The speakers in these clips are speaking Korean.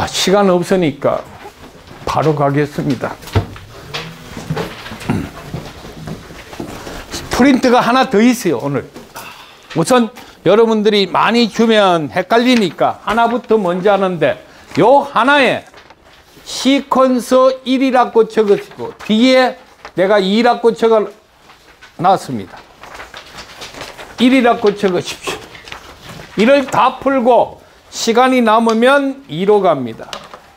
시간 없으니까 바로 가겠습니다. 프린트가 하나 더 있어요, 오늘. 우선 여러분들이 많이 주면 헷갈리니까 하나부터 먼저 하는데, 요 하나에 시퀀서 1이라고 적으시고 뒤에 내가 2라고 적어 놨습니다. 1이라고 적으십시오. 이를 다 풀고 시간이 남으면 2로 갑니다.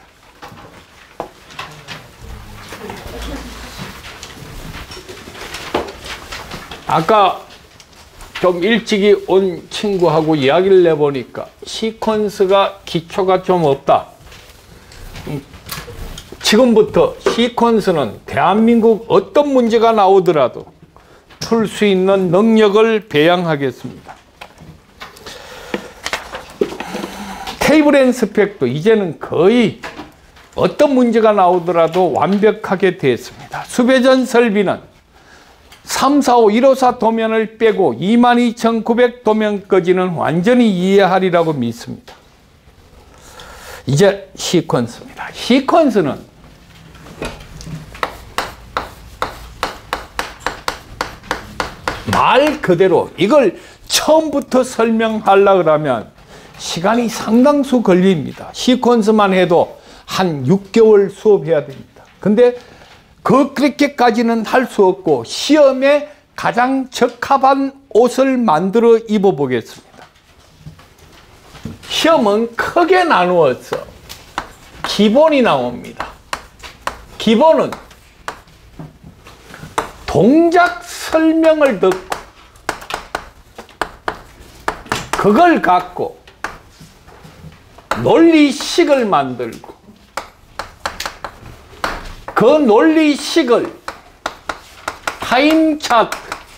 아까 좀 일찍이 온 친구하고 이야기를 내보니까 시퀀스가 기초가 좀 없다. 지금부터 시퀀스는 대한민국 어떤 문제가 나오더라도 풀 수 있는 능력을 배양하겠습니다. 테이블 앤 스펙도 이제는 거의 어떤 문제가 나오더라도 완벽하게 되었습니다. 수배전 설비는 3, 4, 5, 154 도면을 빼고 22,900 도면까지는 완전히 이해하리라고 믿습니다. 이제 시퀀스입니다. 시퀀스는 말 그대로 이걸 처음부터 설명하려고 그러면 시간이 상당수 걸립니다. 시퀀스만 해도 한 6개월 수업해야 됩니다. 근데 그렇게까지는 할 수 없고 시험에 가장 적합한 옷을 만들어 입어 보겠습니다. 시험은 크게 나누어서 기본이 나옵니다. 기본은 동작 설명을 듣고 그걸 갖고 논리식을 만들고 그 논리식을 타임 차트,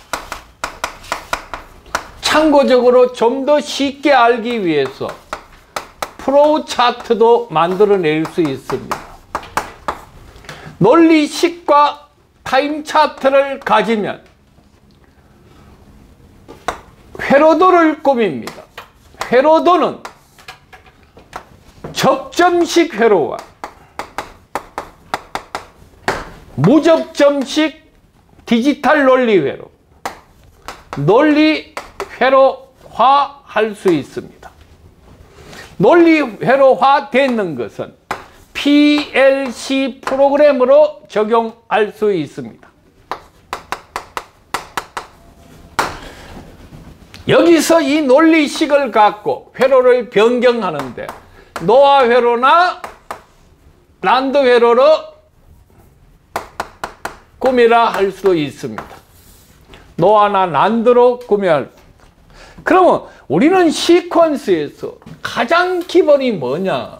참고적으로 좀 더 쉽게 알기 위해서 프로우 차트도 만들어낼 수 있습니다. 논리식과 타임 차트를 가지면 회로도를 꾸밉니다. 회로도는 접점식 회로와 무접점식 디지털 논리 회로, 논리 회로화 할 수 있습니다. 논리 회로화 되는 것은 PLC 프로그램으로 적용할 수 있습니다. 여기서 이 논리식을 갖고 회로를 변경하는데 노아 회로나 란드 회로로 꾸미라 할 수도 있습니다. 노아나 란드로 꾸며야. 그러면 우리는 시퀀스에서 가장 기본이 뭐냐?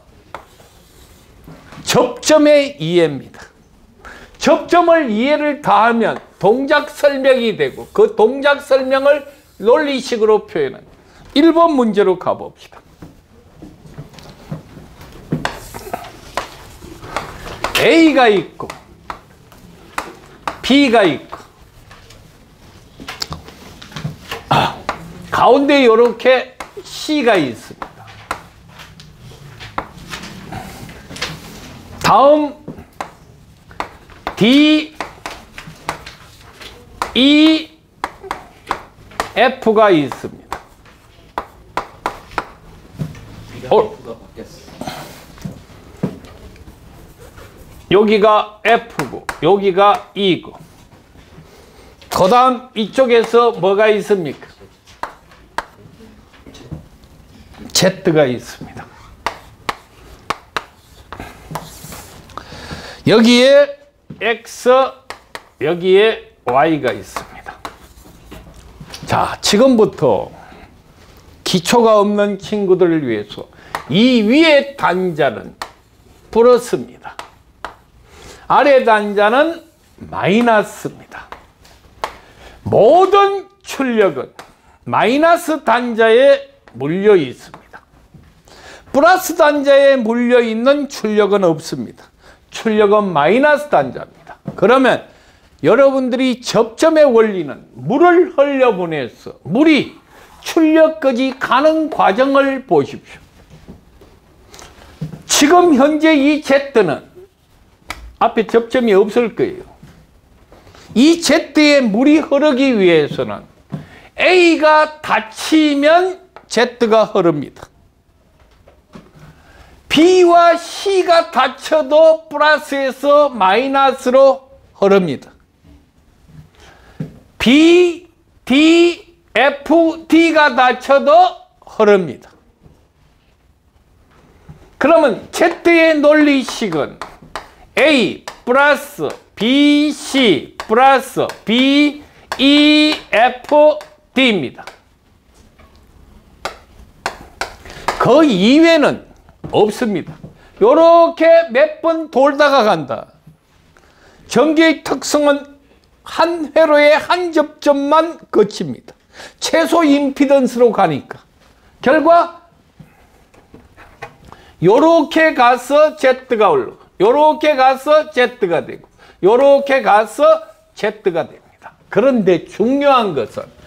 접점의 이해입니다. 접점을 이해를 다하면 동작 설명이 되고 그 동작 설명을 논리식으로 표현한 1번 문제로 가봅시다. A가 있고 B가 있고 가운데 이렇게 C가 있습니다. 다음 D, E, F가 있습니다. 여기가 F고 여기가 E고 그 다음 이쪽에서 뭐가 있습니까? Z가 있습니다. 여기에 X, 여기에 Y가 있습니다. 자, 지금부터 기초가 없는 친구들을 위해서 이 위에 단자는 플러스입니다. 아래 단자는 마이너스입니다. 모든 출력은 마이너스 단자에 물려 있습니다. 플러스 단자에 물려 있는 출력은 없습니다. 출력은 마이너스 단자입니다. 그러면 여러분들이 접점의 원리는 물을 흘려보내서 물이 출력까지 가는 과정을 보십시오. 지금 현재 이 Z는 앞에 접점이 없을 거예요. 이 Z에 물이 흐르기 위해서는 A가 닫히면 Z가 흐릅니다. B와 C가 닫혀도 플러스에서 마이너스로 흐릅니다. B, D, F, D가 닫혀도 흐릅니다. 그러면 Z의 논리식은 A 플러스 B, C 플러스 B, E, F, D입니다. 그 이외는 없습니다. 이렇게 몇 번 돌다가 간다. 전기의 특성은 한 회로에 한 접점만 거칩니다. 최소 임피던스로 가니까. 결과 요렇게 가서 Z가 올라가고 요렇게 가서 Z가 되고 요렇게 가서 Z가 됩니다. 그런데 중요한 것은